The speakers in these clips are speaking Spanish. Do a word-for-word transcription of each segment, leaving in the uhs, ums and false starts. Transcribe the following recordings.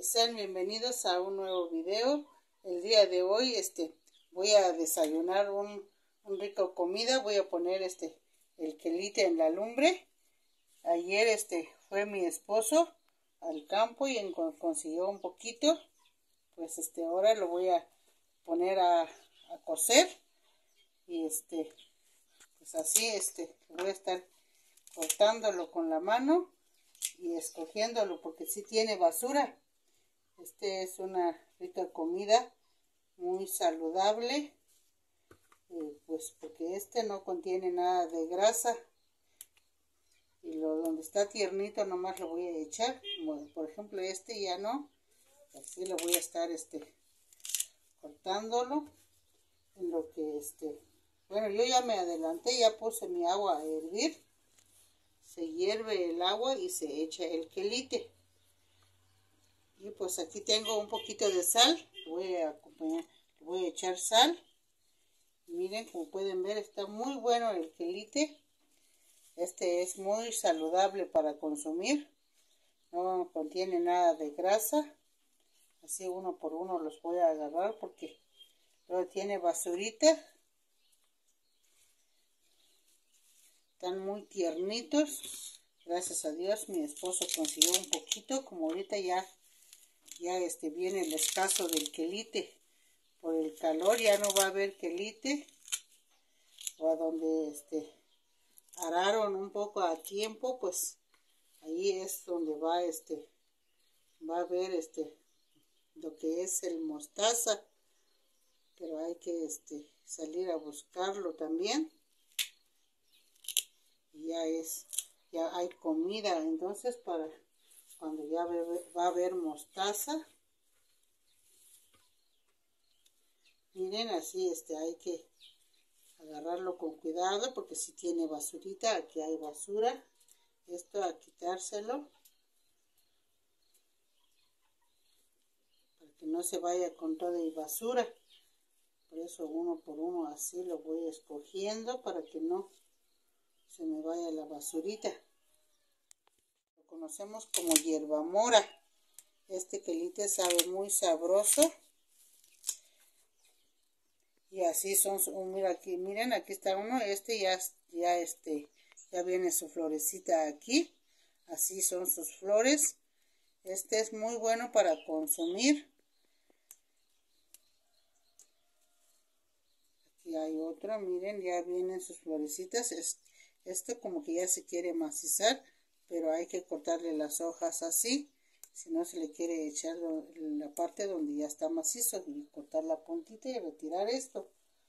Sean bienvenidos a un nuevo video. El día de hoy este voy a desayunar un, un rico comida. Voy a poner este el quelite en la lumbre. Ayer este fue mi esposo al campo y en, consiguió un poquito. Pues este ahora lo voy a poner a, a cocer y este pues así este voy a estar cortándolo con la mano y escogiéndolo porque sí tiene basura. Este es una rica comida, muy saludable, eh, pues porque este no contiene nada de grasa. Y lo donde está tiernito nomás lo voy a echar, como por ejemplo este ya no. Así lo voy a estar este cortándolo en lo que este, bueno, yo ya me adelanté, ya puse mi agua a hervir. Se hierve el agua y se echa el quelite. Y pues aquí tengo un poquito de sal, voy a acompañar, voy a echar sal. Miren, como pueden ver, está muy bueno el quelite. Este es muy saludable para consumir, no contiene nada de grasa. Así uno por uno los voy a agarrar porque luego tiene basurita. Están muy tiernitos. Gracias a Dios mi esposo consiguió un poquito, como ahorita ya ya este viene el escaso del quelite. Por el calor ya no va a haber quelite. O a donde este araron un poco a tiempo, pues ahí es donde va este va a haber este lo que es el mostaza, pero hay que este salir a buscarlo también. Y ya es ya hay comida, entonces para cuando ya va a haber mostaza. Miren, así este hay que agarrarlo con cuidado porque si tiene basurita, aquí hay basura. Esto a quitárselo para que no se vaya con toda la basura. Por eso uno por uno así lo voy escogiendo para que no se me vaya la basurita. Lo conocemos como hierba mora. Este quelite sabe muy sabroso. Y así son, mira aquí, miren, aquí está uno, este ya, ya este, ya viene su florecita aquí. Así son sus flores. Este es muy bueno para consumir. Aquí hay otro, miren, ya vienen sus florecitas. Es, esto como que ya se quiere macizar, pero hay que cortarle las hojas así. Si no se le quiere echar la parte donde ya está macizo y cortar la puntita y retirar esto.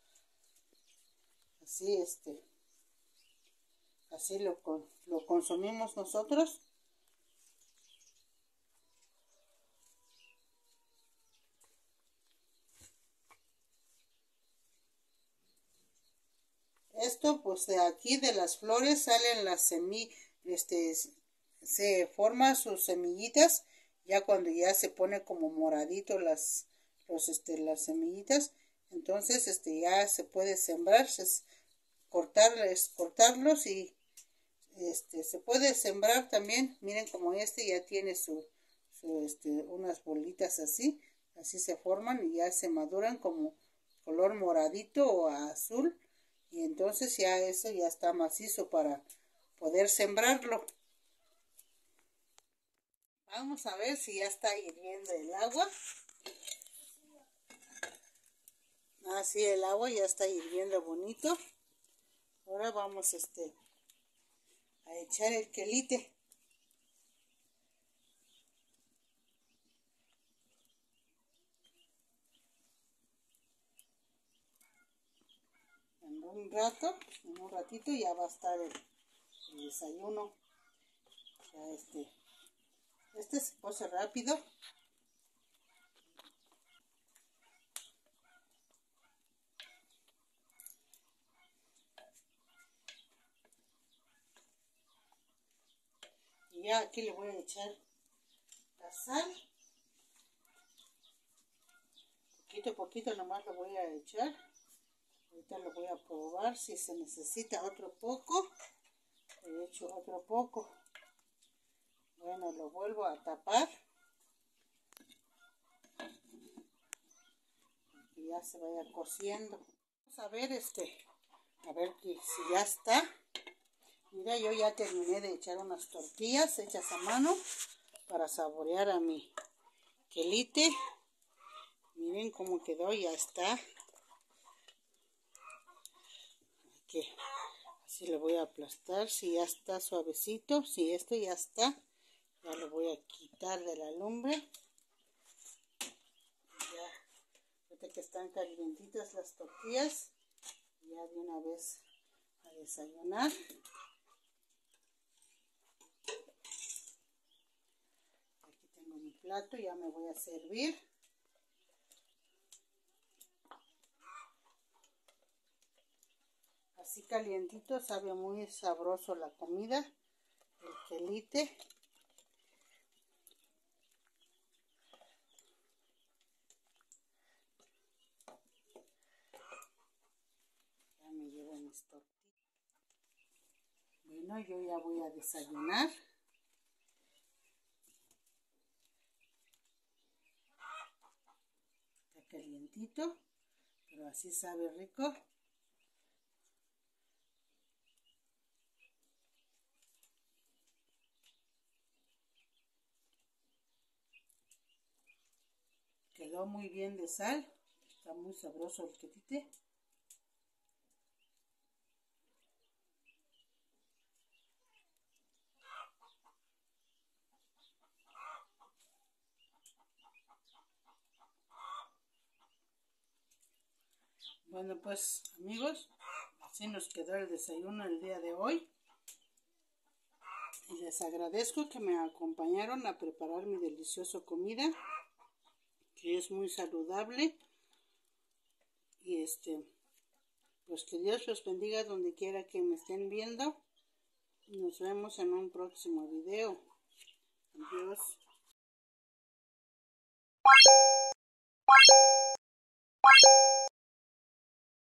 Así este, así lo, lo consumimos nosotros. Esto pues de aquí de las flores salen las semillas, este, se forman sus semillitas. Ya cuando ya se pone como moradito las, los, este, las semillitas, entonces este, ya se puede sembrar, cortarles, cortarlos y este, se puede sembrar también. Miren como este ya tiene su, su este, unas bolitas así, así se forman y ya se maduran como color moradito o azul. Y entonces ya eso ya está macizo para poder sembrarlo. Vamos a ver si ya está hirviendo el agua. Así el agua ya está hirviendo bonito. Ahora vamos este, a echar el quelite. En un rato, en un ratito ya va a estar el, el desayuno. Ya este, este se cose rápido. Y ya aquí le voy a echar la sal. Poquito a poquito nomás lo voy a echar. Ahorita lo voy a probar si se necesita otro poco. Le echo otro poco. Bueno, lo vuelvo a tapar. ya se vaya cociendo. Vamos a ver este, a ver que si ya está. Mira, yo ya terminé de echar unas tortillas hechas a mano para saborear a mi quelite. Miren cómo quedó, ya está. Aquí, así lo voy a aplastar, si ya está suavecito, si esto ya está, ya lo voy a quitar de la lumbre. Ya, ahorita que están calientitas las tortillas, ya de una vez a desayunar. Aquí tengo mi plato, ya me voy a servir. Así calientito, sabe muy sabroso la comida, el quelite. Ya me llevo mis tortillas. Bueno, yo ya voy a desayunar. Está calientito, pero así sabe rico. Quedó muy bien de sal, está muy sabroso el quelite. Bueno, pues amigos, así nos quedó el desayuno el día de hoy. Y les agradezco que me acompañaron a preparar mi deliciosa comida, que es muy saludable. Y este, pues que Dios los bendiga donde quiera que me estén viendo. Nos vemos en un próximo video. Adiós.